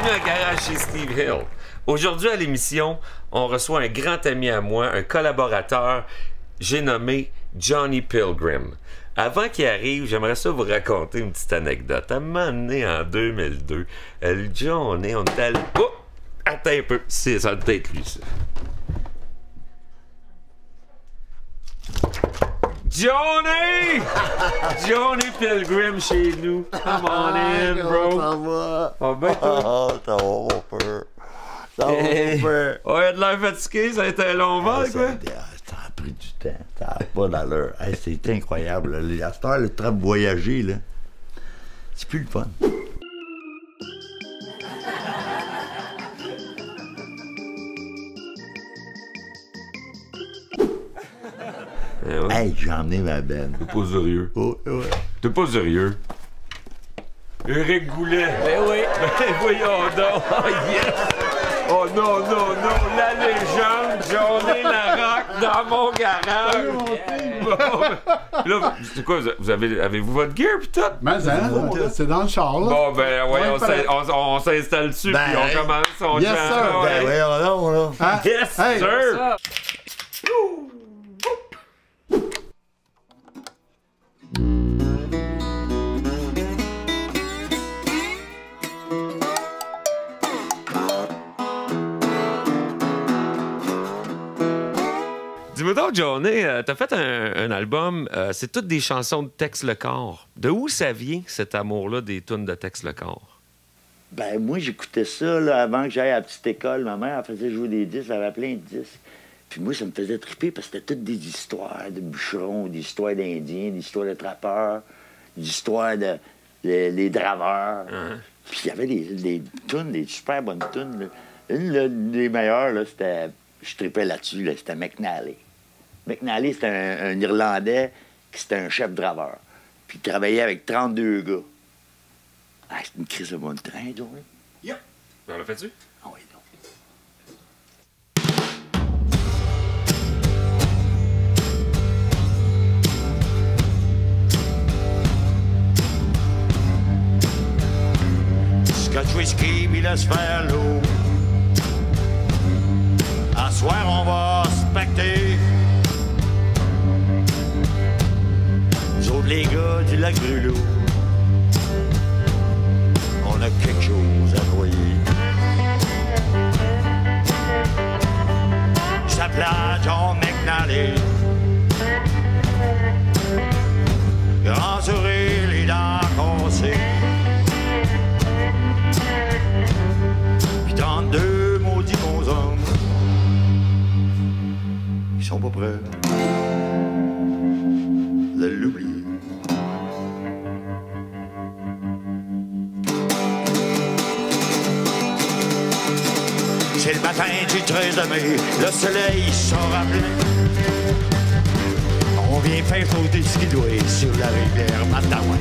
bienvenue à Garage chez Steve Hill. Aujourd'hui à l'émission, on reçoit un grand ami à moi, un collaborateur, j'ai nommé Johnny Pilgrim. Avant qu'il arrive, j'aimerais ça vous raconter une petite anecdote. À un moment donné, en 2002, Johnny, on était allé... Oh! Attends un peu. C'est ça, peut-être lui, ça. Johnny! Johnny Pilgrim chez nous. Come on in, bro. Ça va? Oh, ben, toi? Oh, ça va, mon père. Ça va, mon père. Ouais, de l'air fatigué, ça a été un long vol, quoi. Ça a pris du temps. Ça n'a pas d'allure. Hey, c'est incroyable. Là. À cette heure, le train de voyager, là, c'est plus le fun. Ouais. Hey, j'ai emmené ma benne. T'es pas sérieux. Oh, ouais. T'es pas sérieux. Éric Goulet. Ben oui. Ben voyons donc. Oh yes. Oh non, non, non. La légende, Johnny Larocque dans mon garage. Bon. Là, c'est quoi, avez-vous votre gear pis tout? Mais hein, c'est dans le char, là. Bon, ben, ouais, Ouais, on s'installe dessus, Ben, puis on commence, on yes, chante, sir. ouais. Ben, voyons donc, là. Hein? Yes, Hey, sir! Ça. Dis-moi donc, Johnny, t'as fait un album, c'est toutes des chansons de Tex Lecor. De où ça vient, cet amour-là des tunes de Tex Lecor? Ben, moi, j'écoutais ça, là, avant que j'aille à la petite école. Ma mère, elle faisait jouer des disques, elle avait plein de disques. Puis moi, ça me faisait triper parce que c'était toutes des histoires de bûcherons, des histoires d'Indiens, des histoires de trappeurs, des histoires de les draveurs. Puis il y avait des tunes, des super bonnes tunes. Là. Une des meilleures, là, c'était... Je tripais là-dessus, là, c'était McNally. McNally, c'était un Irlandais qui c'était un chef draveur. Puis il travaillait avec 32 gars. Ah, c'est une crise de bon train, toi. Yep. On l'a fait-tu? Ah oui, donc. Scotch whisky, puis laisse faire l'eau. À soir, on va se pacter. Nous autres, les gars du lac Brûlot, on a quelque chose à noyer. Sa plage en McNally, grand sourire, les dents cassées. Puis 32 maudits bons hommes, ils sont pas prêts de l'oublier. C'est le matin du 13 mai, le soleil sort à plein. On vient faire flotter ce qu'il doit sur la rivière Matawan.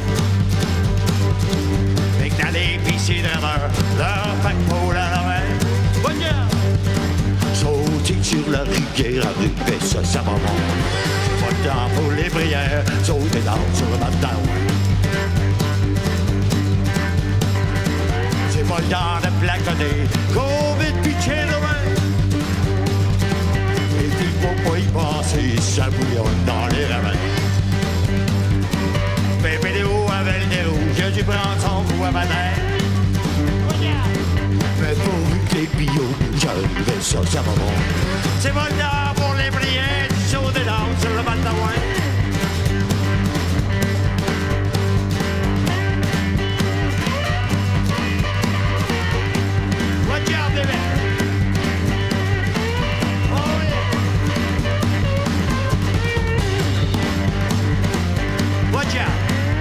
McNally pis ses draveurs, leur paquebot à la main. Bonne gueule! Sauter sur la rivière, arriver ça, ça va bon. C'est pas le temps pour les prières, sauter dans sur le Matawan. C'est pas le temps de placonner, Covid pitcher loin. Et puis faut pas y passer, ça bouillonne dans les ravins. Pépé des hauts avec des rouges, j'ai dû prendre son coup à matin. Mais pourvu que les billots j'arrivais, ça va bon. C'est pas le temps pour les prières, du saut des dents sur le Matawan. Regarde les mecs. Oh yeah. Regarde.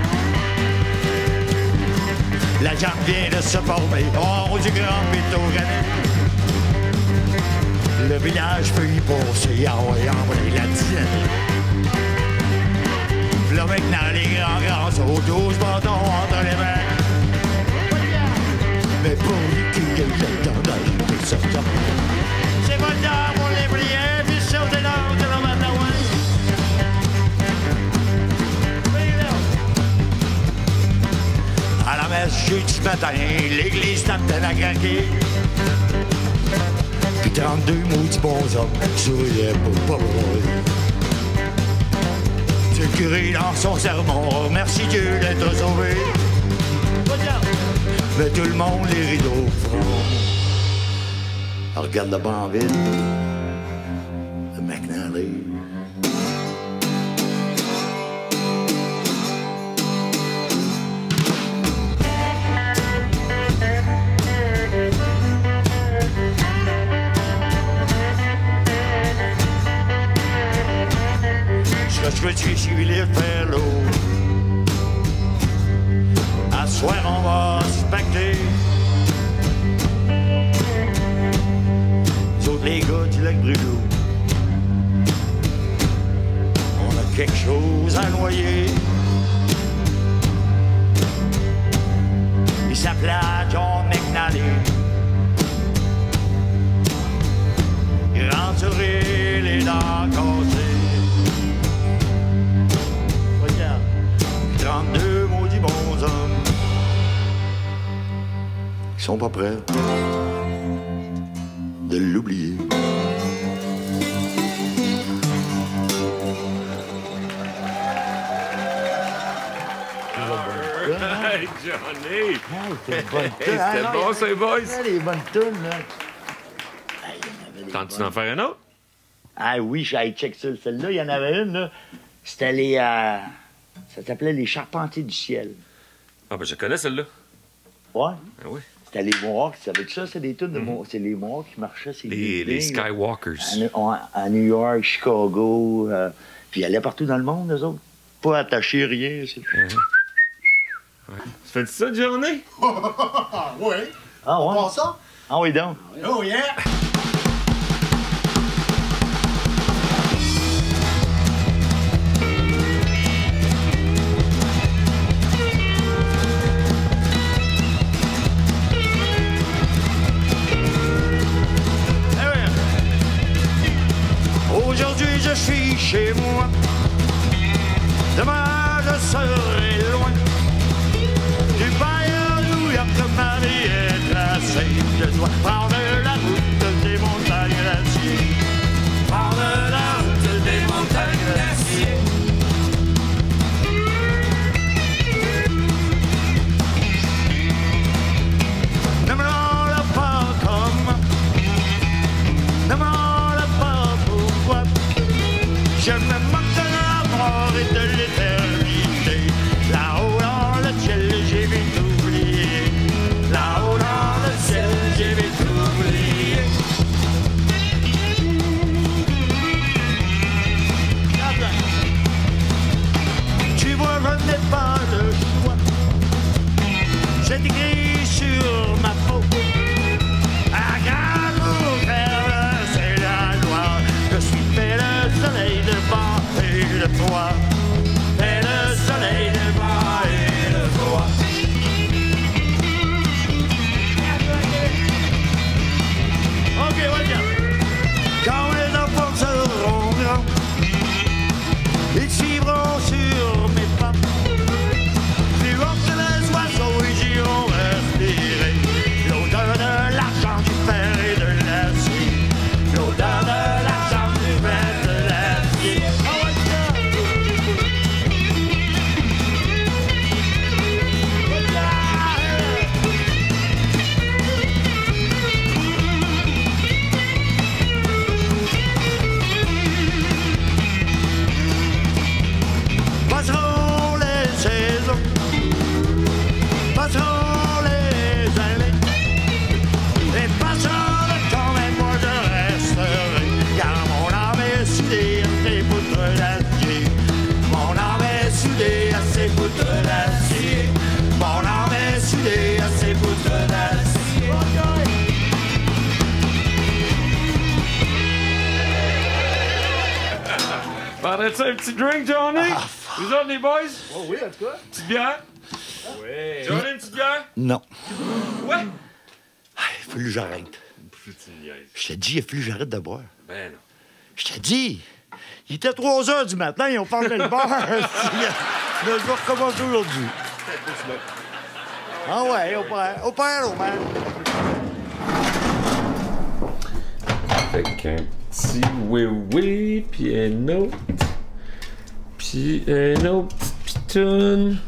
La jambe vient de se former en haut du grand béton granit. Le village peut y passer en envoyer la dynamite. Le mec dans les grands sauts, 12 bâtons entre les mains. Mais pour lui qui est le temps d'arriver sur ça. C'est pas le temps pour les prières, puis sauter dans le Matawan. À la messe, j'ai du matin, l'église tapait à craquer. Puis 32 maudits bons hommes souriaient pour pas mourir. Le curé dans son sermon, remercie Dieu d'être sauvé. Mais tout le monde les rideaux au front. Regarde là-bas en ville, le McNally. Je suis sur les fellows. À soir, on va se pacter. Nous autres, les gars du lac Brûlot, on a quelque chose à noyer. Il s'appelait John McNally. Il rentrait les dents cassées. 32 maudits bons hommes qui sont pas prêts de l'oublier. Hey, Johnny! C'était une bonne toune. C'était bon, ces boys! Les bonnes tunes, là. Tentes-tu d'en faire un autre? Ah oui, j'ai check ça. Celle-là, il y en avait une, là. C'était les... ça s'appelait Les Charpentiers du Ciel. Ah, ben je connais celle-là. Ouais. Ah oui. C'était les Mohawks. Avec ça, c'est des tunes de Mohawks. C'est les Mohawks qui marchaient. Les Skywalkers. À New York, Chicago. Puis ils allaient partout dans le monde, eux autres. Pas attachés, rien. C'est... Ouais. Tu fais ça, Johnny? Oui. Ah ouais? Pas ça? Ah oui, donc. Oh, yeah! Aujourd'hui je suis chez moi, demain je serai loin. Du Bayern New York, ma vie est tracée. Je dois prendre la route des montagnes d'acier. Prendre la route des montagnes d'acier. Ne me demande pas comment, ne me demande pas pourquoi. Je me moque de la mort et de l'éternité. Là-haut dans le ciel, j'ai vite oublié. Là-haut dans le ciel, j'ai vite oublié. Tu vois, je n'ai pas le choix. C'est écrit sur ma peau. À grand faire, c'est la loi. Je suis fait le soleil devant et le toit. Fait le soleil devant et le toit. Ok, voilà. Quand les enfants seront grands, ils suivront sur mes pas. Plus haut que les oiseaux, ils iront respirer l'odeur de l'argent, du fer et de l'acier. L'odeur de l'argent, du fer et de l'acier. Passeront les saisons, passeront les années, et passera le temps, mais moi je resterai, car mon âme est soudée à ces poutres d'acier. Mon âme est soudée à ces poutres d'acier. Mon âme est soudée à ces poutres d'acier. Prendrais-tu un petit drink, Johnny? Vous autres, les boys? Oh oui, en tout cas. Petite bière? Oui. Johnny, une petite bière? Non. Ouais. Il a fallu que j'arrête. Je t'ai dit, il a fallu que j'arrête de boire. Ben non. Je t'ai dit, il était 3 heures du matin, ils ont fermé le bar. Mais je vais recommencer aujourd'hui. Ah ouais, au père, au man. Fait qu'un petit oui-oui, puis un autre. Puis un autre petit pitoune.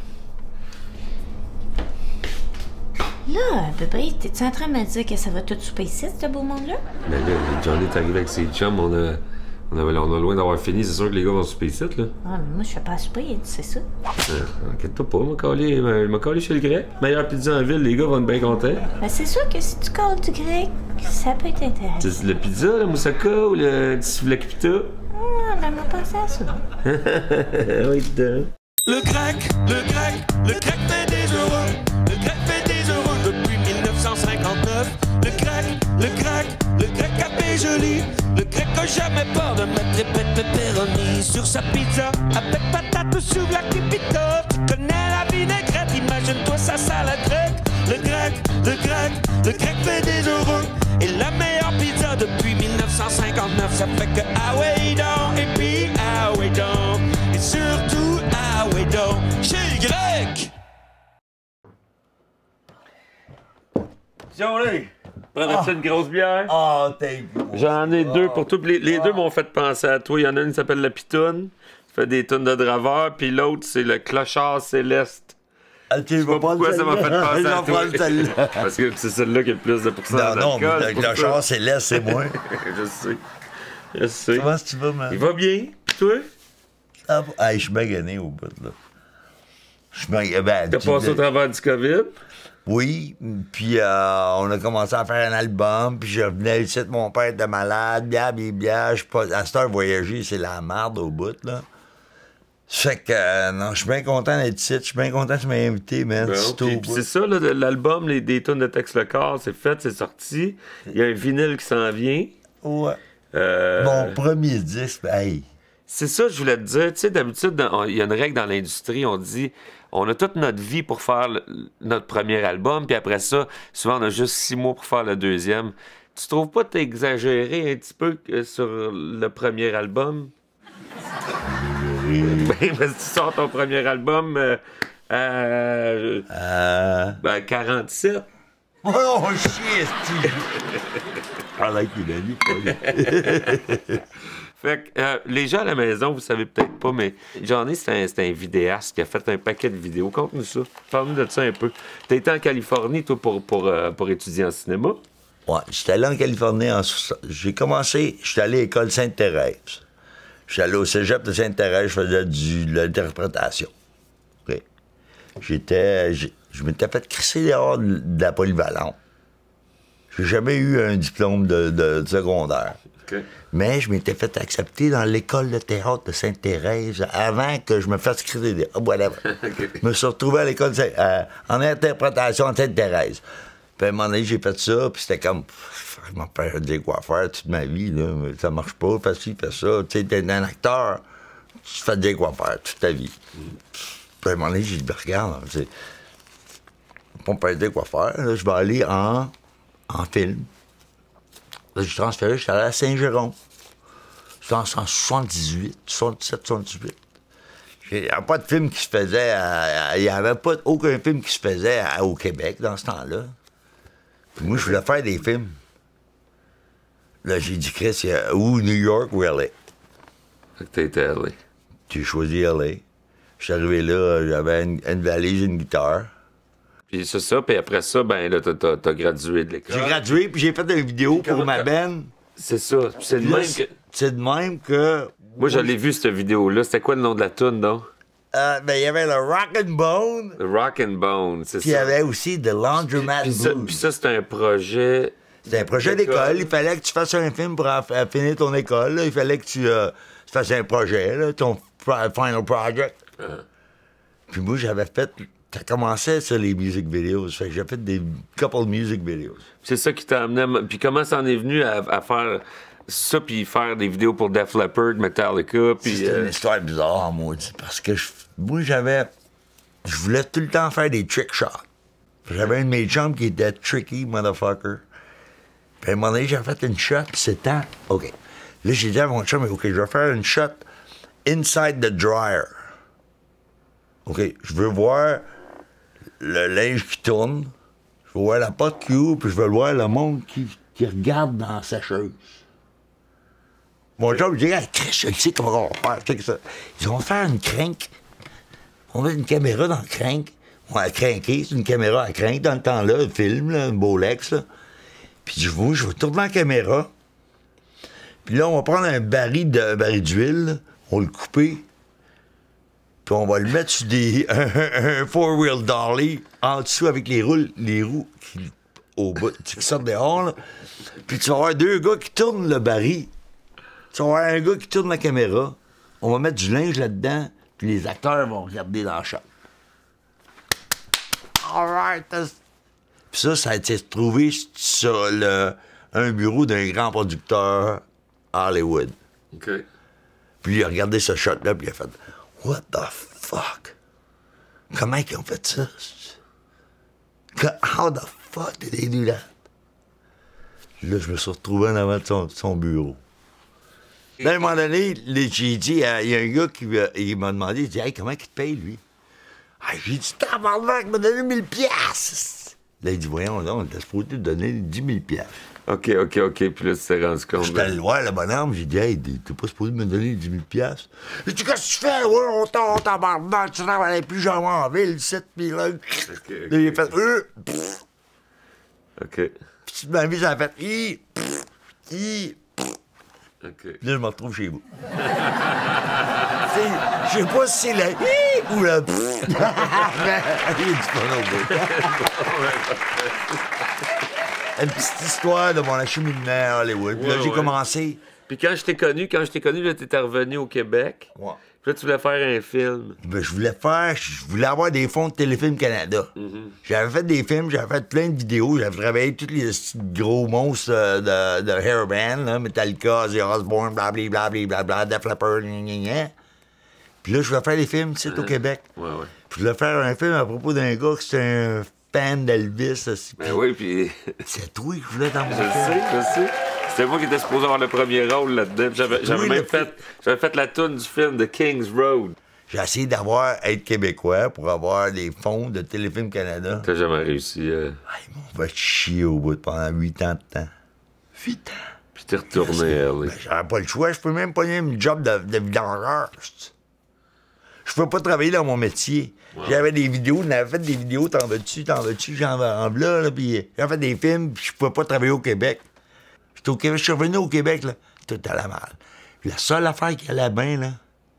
Là, bébé, t'es-tu en train de me dire que ça va tout souper ici, ce beau monde-là? Mais là, Johnny est arrivé avec ses chums, on a loin d'avoir fini, c'est sûr que les gars vont souper ici, là. Ah, mais moi, je fais pas à souper, c'est ça. Inquiète-toi pas, je m'a collé chez le grec. Meilleure pizza en ville, les gars vont être bien contents. Ben, c'est sûr que si tu colles du grec, ça peut être intéressant. C'est le pizza, le moussaka ou le soufflé pita? Ah, ben, m'a pensé à ça. Oui, dedans. Le crack fait des heureux. Le crack fait des heureux depuis 1959. Le crack à joli. Le crack a jamais peur de mettre des pètes de pepperoni sur sa pizza. Avec patate ou souvlaki pita. Tu connais la vinaigrette, imagine-toi sa salade grecque. Le crack fait des heureux. Et la meilleure pizza depuis 1959. Ça fait que ah ouais donc, et puis ah ouais donc. Et surtout ah ouais donc, chez le grec. Johnny, prendrais-tu une grosse bière? Ah, thank you. J'en ai deux pour tout. Les deux m'ont fait penser à toi. Il y en a une qui s'appelle La Pitoune, qui fait des tonnes de draveurs, puis l'autre, c'est le Clochard Céleste. Ok, je sais pas pourquoi ça m'a fait penser à toi. celle-là. Parce que c'est celle-là qui a le plus de pourcentage Non, d'alcool. mais le Clochard Céleste, c'est moi. Je sais. Comment tu vas, man? Il va bien, puis toi? Hey, je suis magané au bout, là. Je suis magané. Ben, T'as passé au travers du COVID? Oui, puis on a commencé à faire un album, puis je revenais ici, mon père était malade, blablabla. À cette heure, voyager, c'est la merde au bout, là. Ça fait que, non, je suis bien content d'être ici, je suis bien content que tu m'aies invité, man. Puis c'est ça, là, l'album, des tonnes de texte le corps, c'est fait, c'est sorti. Il y a un vinyle qui s'en vient. Ouais. Mon premier disque, hey. C'est ça, je voulais te dire. Tu sais, d'habitude, il y a une règle dans l'industrie, on dit, on a toute notre vie pour faire notre premier album, puis après ça, souvent, on a juste 6 mois pour faire le deuxième. Tu trouves pas t'exagérer un petit peu sur le premier album? Ben, parce que tu sors ton premier album ben, 47. Oh, shit, Steve! I like you, Danny. Fait que les gens à la maison, vous savez peut-être pas, mais Johnny, c'est un vidéaste qui a fait un paquet de vidéos. Conte-nous ça. Parle-nous de ça un peu. T'as été en Californie, toi, pour étudier en cinéma? Ouais, j'étais allé en Californie j'ai commencé, j'étais allé à l'école Sainte-Thérèse. J'étais allé au cégep de Sainte-Thérèse, je faisais de l'interprétation. Okay. Je m'étais fait crisser dehors de la polyvalente. J'ai jamais eu un diplôme de secondaire. Okay. Mais je m'étais fait accepter dans l'école de théâtre de Sainte-Thérèse avant que je me fasse crisser dehors. Voilà. Okay. Je me suis retrouvé à l'école en interprétation à Sainte-Thérèse. Puis à un moment donné, j'ai fait ça, puis c'était comme... Mon père a dit quoi faire toute ma vie, là. Ça marche pas, fais ci, fais ça. Tu sais, t'es un acteur, tu te fais dire quoi faire toute ta vie. Puis à un moment donné, j'ai dit, regarde, mon père a dit quoi faire, là, je vais aller en film. Là, j'ai transféré, j'étais allé à Saint-Jérôme. C'était en 77, 78. Il n'y avait pas de film qui se faisait, il n'y avait pas aucun film qui se faisait au Québec dans ce temps-là. Puis moi, je voulais faire des films. Là, j'ai dit, Chris, ou New York ou L.A. Fait que t'as été à LA. J'ai choisi L.A. Je suis arrivé là, j'avais une valise, une guitare. Puis c'est ça, puis après ça, ben là, t'as gradué de l'école. J'ai gradué, puis j'ai fait une vidéo pour ma band. C'est ça. C'est de même que... C'est de même que... Moi, je l'ai vu, cette vidéo-là. C'était quoi le nom de la tune, donc? Ben, il y avait le Rock and Bone. The Rock and Bone, c'est ça. Puis il y avait aussi The Laundromat Blues. Puis ça, c'était un projet... C'était un projet d'école. Il fallait que tu fasses un film pour finir ton école. Là. Il fallait que tu fasses un projet, là, ton final project. Puis moi, j'avais fait... Ça commençait sur les music videos. Fait que j'ai fait des couple music videos. C'est ça qui t'a amené... Puis comment ça en est venu à faire ça, puis faire des vidéos pour Def Leppard, Metallica, puis... C'est une histoire bizarre, moi, parce que moi, je voulais tout le temps faire des trick shots. J'avais un de mes chums qui était tricky, motherfucker. Puis à un moment donné, j'ai fait une shot, puis c'était... OK. Là, j'ai dit à mon chum, OK, je vais faire une shot inside the dryer. OK, je veux voir le linge qui tourne. Je vais voir la porte qui ouvre, puis je vais voir le monde qui regarde dans la sécheuse. Mon chum me dit, hey, Chris, je sais comment on va faire. Check ça. Ils vont faire une crank. On met une caméra dans le crank. On va cranker, c'est une caméra à crank dans le temps-là, un film, là, un Bolex. Là. Puis je vais tourner la caméra. Puis là, on va prendre un baril d'huile, on va le couper. Puis on va le mettre sur un four-wheel dolly en dessous avec les roues au bout, qui sortent dehors. Là. Puis tu vas avoir 2 gars qui tournent le baril. Tu vas avoir un gars qui tourne la caméra. On va mettre du linge là-dedans, puis les acteurs vont regarder dans le shot. All right. Puis ça a été trouvé sur un bureau d'un grand producteur à Hollywood. OK. Puis il a regardé ce shot-là, puis il a fait « What the fuck? Comment ils ont fait ça? How the fuck did they do that? » Là, je me suis retrouvé en avant de son bureau. Là, à un moment donné, j'ai dit, il y a un gars qui m'a demandé, il dit « Hey, comment il te paye, lui? » Ah, j'ai dit « Tabarnak, il m'a donné 1000 piastres. » Là, il dit « Voyons, on était supposé te donner 10 000 piastres. » OK. Puis là, tu t'es rendu compte. J'étais allé voir le bonhomme, j'ai dit, hey, t'es pas supposé me donner 10 000 piastres. Il dit, qu'est-ce que tu fais? Ouais, on t'embarque, tu travailles plus jamais en ville, 7 000 là. Là, il a fait, OK. Puis ma vie, ça a fait, OK. Puis là, je me retrouve chez vous. Je sais pas si c'est le ou le il est du fun au bout. Une petite histoire de mon acheminement à Hollywood. Puis là, j'ai commencé. Puis quand je t'ai connu, là, t'étais revenu au Québec. Ouais. Puis là, tu voulais faire un film. Ben, je voulais avoir des fonds de Téléfilm Canada. J'avais fait des films, j'avais fait plein de vidéos, j'avais travaillé tous les gros monstres de hairband, là, Metallica, Ozzy Osbourne, blablabla, Def Leppard, gna. Puis là, je voulais faire des films, tu sais, au Québec. Ouais. Puis je voulais faire un film à propos d'un gars qui était un fan d'Elvis. Ben oui, puis... C'est toi que je voulais dans mon Je film. sais. C'était moi qui étais supposé avoir le premier rôle là-dedans. J'avais même fait la toune du film The King's Road. J'ai essayé être québécois pour avoir des fonds de Téléfilm Canada. T'as jamais réussi. Ils m'ont fait chier au bout pendant 8 ans de temps. 8 ans. Puis t'es retourné à LA. Ben, j'avais pas le choix. Je peux même pas un job de vidangeur. Je peux pas travailler dans mon métier. Wow. J'avais des vidéos, on avait fait des vidéos, t'en veux-tu, j'en veux là, puis j'avais fait des films, puis je pouvais pas travailler au Québec. J'étais au Québec, je suis revenu au Québec, là, tout allait mal. Puis la seule affaire qui allait bien, là,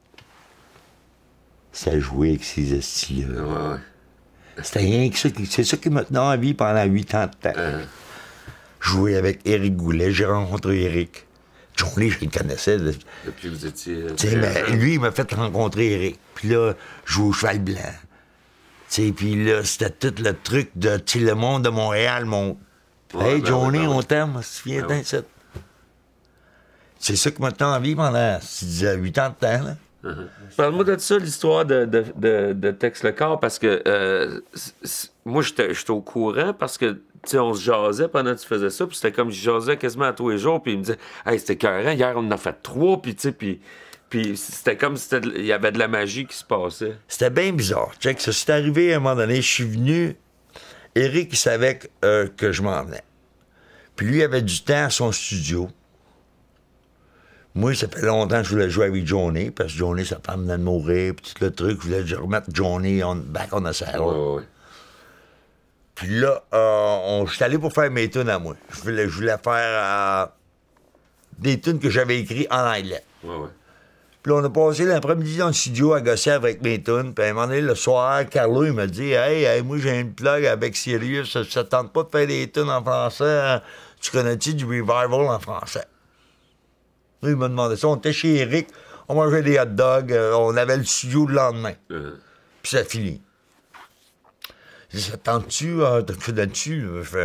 c'est jouer avec ces estis-là. Ouais. C'était rien que ça, c'est ça qui m'a tenu en vie pendant 8 ans de temps. Jouer avec Éric Goulet, j'ai rencontré Éric. Johnny, je le connaissais. Depuis que vous étiez... Mais lui, il m'a fait rencontrer Éric. Puis là, je joue au cheval blanc. Puis là, c'était tout le truc de le monde de Montréal. Hey, Johnny, on t'aime, si tu viens d'un set. C'est ça qui m'a tenu en vie pendant 8 ans de temps. Là. Parle-moi de ça, l'histoire de Tex Le Corps, parce que moi, j'étais au courant, parce que on se jasait pendant que tu faisais ça, puis c'était comme je jasais quasiment à tous les jours, puis il me disait « Hey, c'était écœurant, hier on en a fait 3, puis c'était comme il y avait de la magie qui se passait. » C'était bien bizarre. Check, ça s'est arrivé à un moment donné, je suis venu, Éric, il savait que je m'en venais. Puis lui, il avait du temps à son studio. Moi, ça fait longtemps que je voulais jouer avec Johnny, parce que Johnny, sa femme venait de mourir, puis tout le truc, je voulais remettre Johnny back on the saddle. Ouais. Puis là, je suis allé pour faire mes tunes à moi. Je voulais faire des tunes que j'avais écrites en anglais. Ouais. Puis là, on a passé l'après-midi dans le studio à gosser avec mes tunes. Puis à un moment donné, le soir, Carlo, il m'a dit « Hey, moi, j'ai une plug avec Sirius. Ça te tente pas de faire des tunes en français? Tu connais-tu du revival en français? » Là, il m'a demandé ça. On était chez Eric, on mangeait des hot dogs, on avait le studio le lendemain. Puis ça finit. Je dis, ça tente-tu? T'as fait là-dessus? Je fais,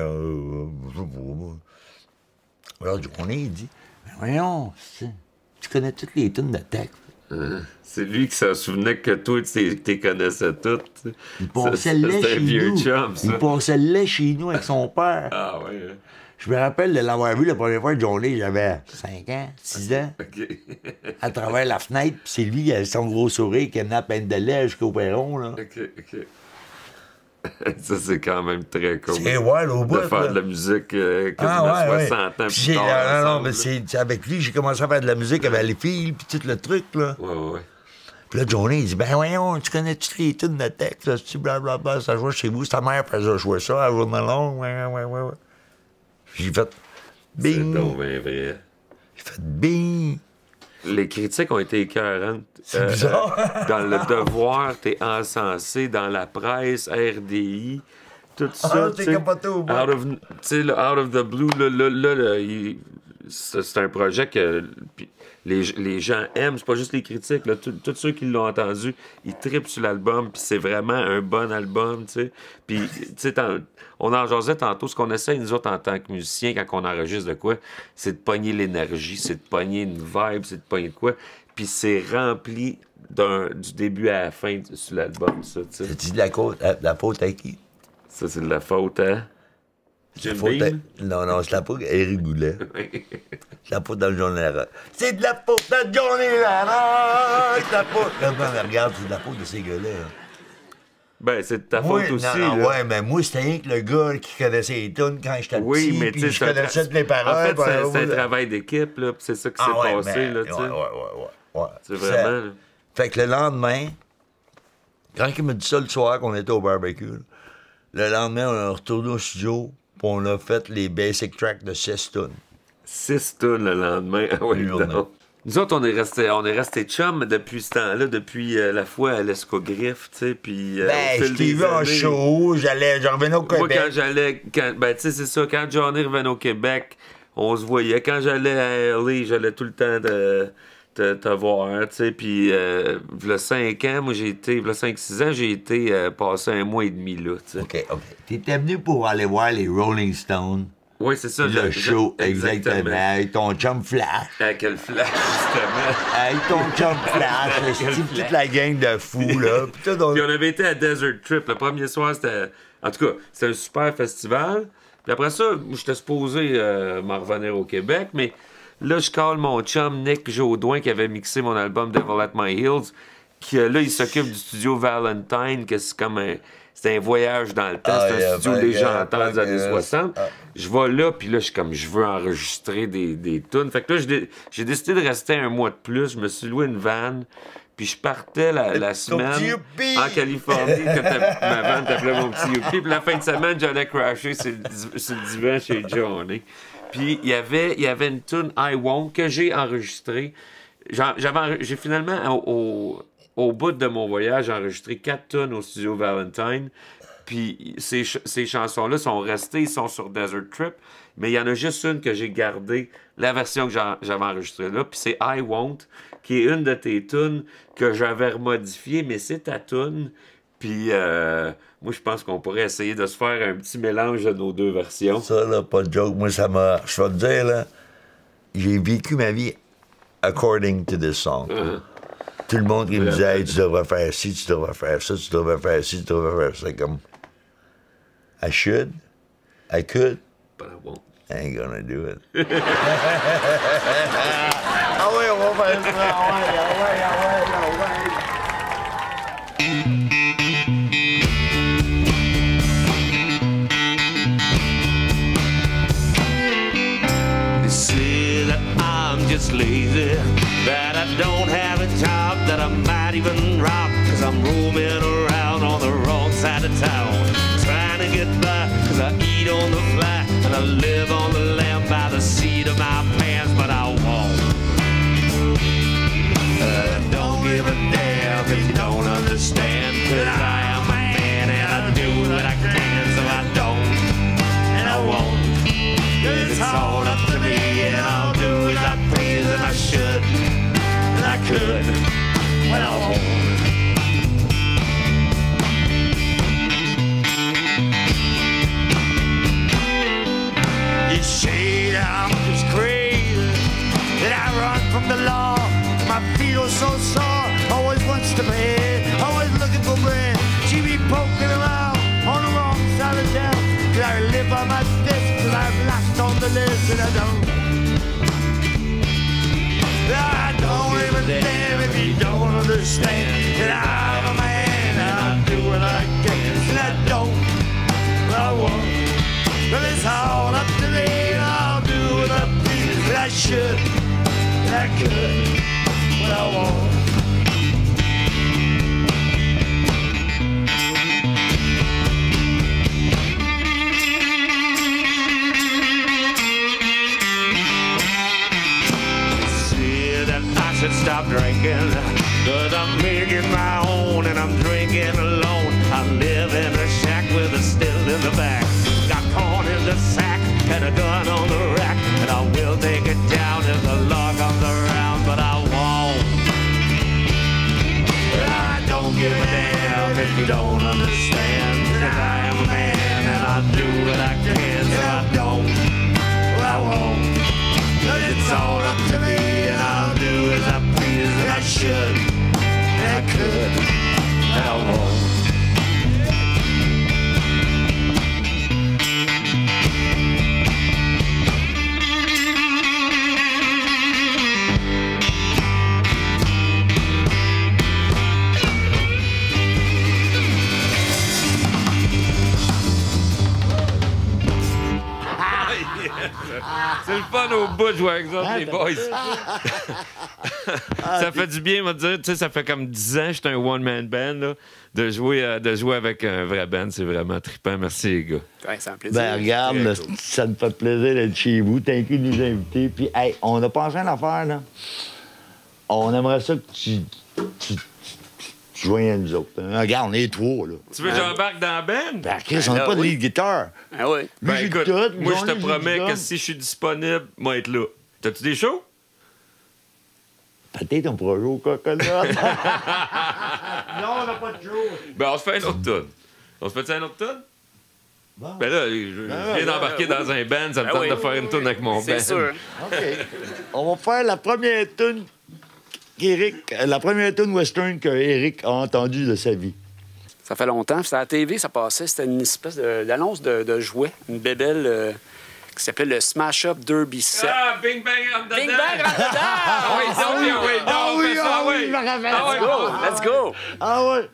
alors, Johnny, il dit, voyons, tu connais toutes les tunes de Tex. C'est lui qui s'en souvenait que toi, tu connaissais toutes. Il passait le lait chez nous. Il passait le lait chez nous avec son père. Ah oui, hein? Je me rappelle de l'avoir vu la première fois, Johnny, j'avais 5 ans, 6 ans. OK. À travers la fenêtre, puis c'est lui qui avait son gros sourire qui amenait à peine de lait jusqu'au perron, là. OK. Ça, c'est quand même très cool. C'est wild au bout. De faire là. de la musique quasiment 60 ans Puis plus tard. non, ensemble, mais là. c'est avec lui, j'ai commencé à faire de la musique avec les filles, puis tout le truc, là. Ouais. Puis là, Johnny, il dit, ben voyons, tu connais toutes les tunes de texte, là, tu blablabla, ça jouait chez vous, ta mère faisait jouer ça, à Room Alone, ouais. J'ai fait, C'est bing. donc bien vrai. J'ai fait, bing. Les critiques ont été écœurantes. C'est bizarre. Dans le Devoir, t'es encensé, dans la presse, RDI, tout ça. t'es tu sais, capoté au bout. out of the blue, là, c'est un projet que puis les gens aiment. C'est pas juste les critiques. Là, tous ceux qui l'ont entendu, ils trippent sur l'album. Puis c'est vraiment un bon album. Tu sais. Puis, tu sais, on en jasait tantôt. Ce qu'on essaie, nous autres, en tant que musiciens, quand on enregistre de quoi, c'est de pogner l'énergie, c'est de pogner une vibe, c'est de pogner de quoi. Puis c'est rempli du début à la fin sur l'album, ça. Tu sais. Tu dis la faute à qui? Ça, c'est de la faute, hein? La Jim faute à... Beam? Non, c'est la faute à Éric Boulet. C'est la faute dans le Johnny Lara. C'est de la faute à Johnny Lara! C'est de la faute... Regarde, c'est de la faute de ces gars-là. Ben, c'est de ta Moi, faute aussi, non, là. ouais, mais moi, c'était rien que le gars qui connaissait les tunes quand j'étais Oui, petit, mais puis tu sais, je connaissais toutes les paroles. En fait, puis, c'est un travail d'équipe, là, puis c'est ça qui s'est passé, là, tu sais. Ouais. C'est vraiment... là. Fait que le lendemain, quand il m'a dit ça le soir qu'on était au barbecue, là, le lendemain, on est retourné au studio, puis on a fait les basic tracks de 6 tunes. 6 tonnes le lendemain. Ah oui, Une journée. non. Nous autres, on est restés chums depuis ce temps-là, depuis la fois à l'Escogriffe, tu sais, puis... au Ben, fil je t'ai des vu en années, show, j'en revenais au Moi, Québec. quand j'allais... Ben, tu sais, c'est ça, quand Johnny revenait au Québec, on se voyait. Quand j'allais à LA, j'allais tout le temps te voir, tu sais, puis le 5 ans, moi, j'ai été... Le 5-6 ans, j'ai été passé 1 mois et demi, là, tu sais. OK. T'étais venu pour aller voir les Rolling Stones, Oui, c'est ça. le show, exactement, avec ton chum Flash. Avec le flash, justement. Avec ton chum Flash, c'est toute la gang de fous, là. Puis tout, Puis on avait été à Desert Trip. Le premier soir, c'était... En tout cas, c'était un super festival. Puis après ça, j'étais supposé m'en revenir au Québec, mais là, je call mon chum Nick Jaudoin qui avait mixé mon album Devil at My Heels, qui là, il s'occupe du studio Valentine, que c'est comme un... C'est un voyage dans le temps. C'est un studio légendaire des années 60. Je vais là, puis là, je suis comme, je veux enregistrer des tunes. Fait que là, j'ai décidé de rester 1 mois de plus. Je me suis loué une van, puis je partais la semaine petit youpi! en Californie. Ma van t'appelait mon petit youpi. Puis la fin de semaine, j'allais crasher sur le divan chez Johnny. Puis il y avait une tune I Won't que j'ai enregistrée. J'ai finalement, au bout de mon voyage, enregistré 4 tunes au studio Valentine. Puis ces chansons-là sont restées, ils sont sur Desert Trip. Mais il y en a juste une que j'ai gardée, la version que j'avais enregistrée là. Puis c'est I Won't, qui est une de tes tunes que j'avais remodifiée, mais c'est ta tune. Puis moi, je pense qu'on pourrait essayer de se faire un petit mélange de nos deux versions. Ça, là, pas de joke. Moi, ça m'a... Je vais te dire, là, j'ai vécu ma vie according to this song. Tout le monde qui me disait, hey, tu devrais faire ci, tu devrais faire ça, tu devrais faire ci, tu devrais faire ça. Comme, I should, I could, But I won't. I ain't gonna do it. Ah ouais, on va faire ça, ah ouais. They say that I'm just lazy, that I don't have a job, that I might even rob, cause I'm roaming around on the wrong side of town, trying to get by, cause I eat on the fly, and I live on the land by the seat of my pants, but I won't. Don't give a damn if you don't understand, cause I am a man and I do what I can, so I don't, and I won't. It's all up to me, and I'll do as I please, and I should, and I could, but I won't. You say that I'm just crazy, that I run from the law. My feet are so sore, always wants to pay, always looking for bread. She be poking around on the wrong side of town. Cause I live on my desk, cause I'm last on the list, and I don't even damn if you don't understand that I'm a man and I do what I can, and I don't should, and I could, but I won't. I should stop drinking, 'cause I'm making my own and I'm drinking alone. I live in a shack with a still in the back. Got corn in the sack and a gun on the rack, and I will take it down if the law comes around, but I won't. I don't give a damn if you don't understand that I am a man and I do what I can, so I don't, I won't. It's all up to me and I'll do as I please, and I should, and I could, and I won't. C'est le fun au bout de jouer avec ça, les boys. Ça fait du bien, on va dire. Tu sais, ça fait comme 10 ans que j'étais un one-man band, là. De jouer avec un vrai band, c'est vraiment trippant. Merci, les gars. Ouais, c'est un plaisir. Ben, regarde, là, ça me fait plaisir d'être chez vous. T'inquiète de nous inviter. Puis, hey, on a pensé à une affaire, là. On aimerait ça que tu joignes à nous autres. Regarde, on est trois, là. Tu veux que j'embarque dans la band? Ben, Chris, on n'a pas de lead guitar. Ah oui. Ben, j'ai écoute, tout, moi, je te Johnny, j'ai promets du que drum. si je suis disponible, moi, être là. T'as-tu des shows? Peut-être on pourra jouer au coconut. Non, on n'a pas de jour. Ben, on se fait un autre tune. On se fait un autre tune? Bon. Ben là, je viens d'embarquer dans un band, ça me tente de faire une tune avec mon band. C'est sûr. OK. On va faire la première tune la première tune western qu'Éric a entendue de sa vie. Ça fait longtemps. Puis à la TV, ça passait. C'était une espèce d'annonce de jouets. Une bébelle qui s'appelait le Smash Up Derby Set. Ah, Bing Bang on the Bing Bang on the dance! Ah oui, ça, oui, oui. Ah oui, fais ça, ah oui, je me rappelle. Ah oui, Let's go! Let's go! Ah ouais.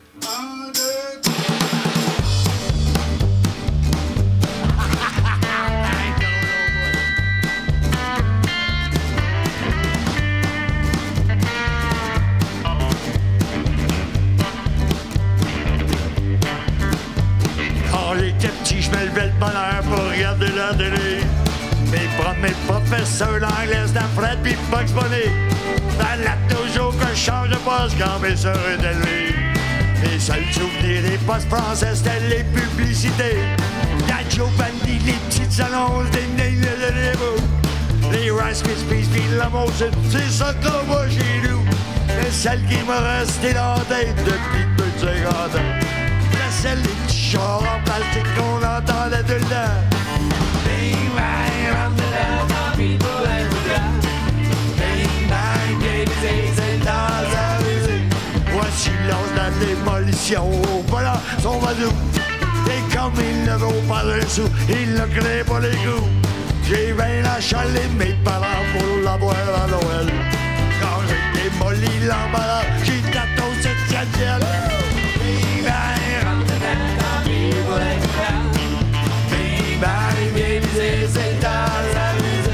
Quand j'étais petit, je me levais le bonheur pour regarder la télé. Mes professeurs d'anglais, c'était Fred pis Bugs Bunny. Fallait toujours que je change de poste quand mes sœurs étaient levées. Mes seuls souvenirs des postes français, c'était les publicités. La Joe Bandy, les petites annonces, des nails de l'évo. Les Rice Krispies pis la Molson, c'est ça qu'on voit chez nous. Mais celle qui m'a resté dans la tête depuis plus de 50 ans, c'est les petits chars en plastique qu'on entendait tout le temps. Bing bang, on the dance, our people and the dance. Bing bang, baby, c'est dans la musique. Voici l'os de la démolition, voilà son vadou. Et comme il ne vaut pas un sou, il ne crée pas les coups. J'ai bien achalé mes parents pour l'avoir à Noël. Quand j'ai démoli l'emballage, j'ai tâté au 7e ciel. Bing bang, on the dance, our people and the dance. Bing bang, baby, c'est dans la musique.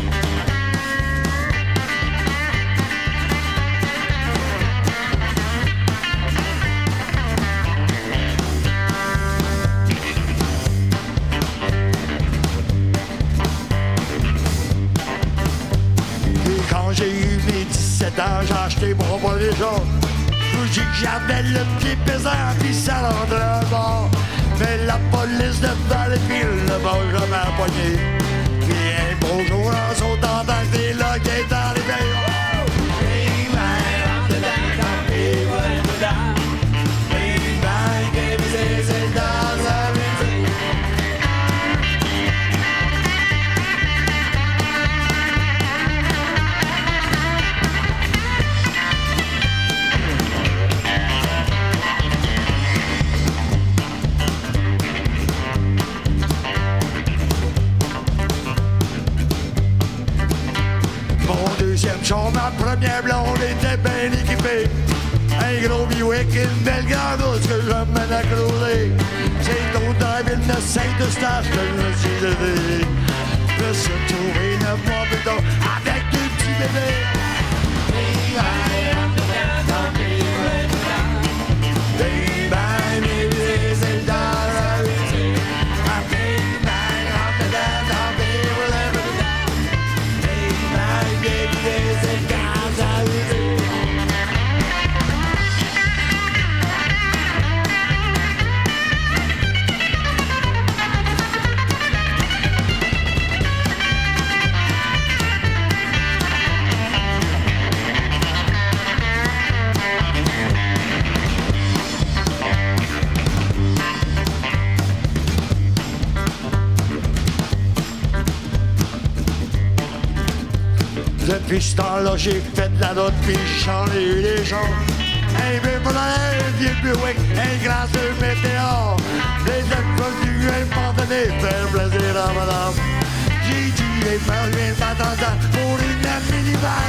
Et quand j'ai eu mes 17 ans, j'ai acheté mon premier jour. J'ai que j'avais le pied pesant, puis ça rentrait à bord. Mais la police de Valleyfield ne m'a jamais empoigné. Puis un beau jour, en sautant dans que là qui est arrivé. Bing bang, on the dance, our people and the dance. Bing bang, baby, c'est dans la musique. Mon deuxième char, ma première blonde était bien équipée. Un gros Buick, une belle grande hausse que je mène à creuser. C'est l'autre dans la ville de Saint-Eustache que je me suis levé. veut se trouver 9 mois plus tard avec 2 petits bébés. Depuis ce temps-là, j'ai fait de la note, puis j'en ai eu des gens. Un peu pour un vieux Buick, un grand sur météore. Les écoles du moment donné, faire plaisir à madame. J'ai dit, les mères viennent m'attendre pour une minivan.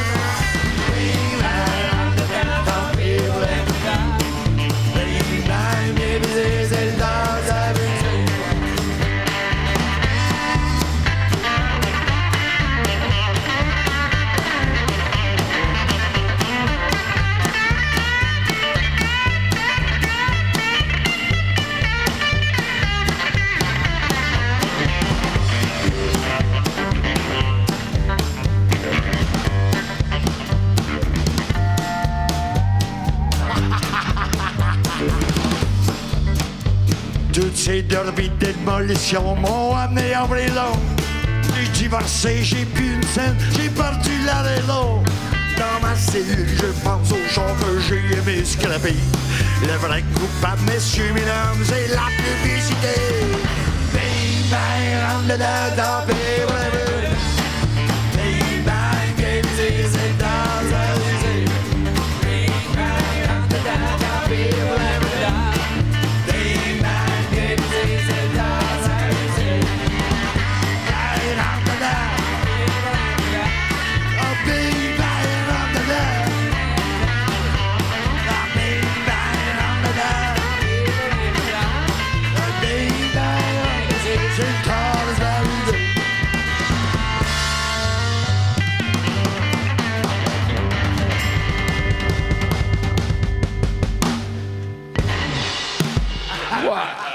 Toutes ces derbies de démolition m'ont amené en prison. J'ai divorcé, j'ai plus une scène, j'ai perdu la raison. Dans ma cellule, je pense aux gens que j'ai aimé scraper. Le vrai coupable, messieurs, mesdames, c'est la publicité. Bing, bang, rentre dedans, dans bing, bang, bing, bang, baby, c'est dans la musique. Bing, bang, rentre dedans, dans bing, bang. Wow.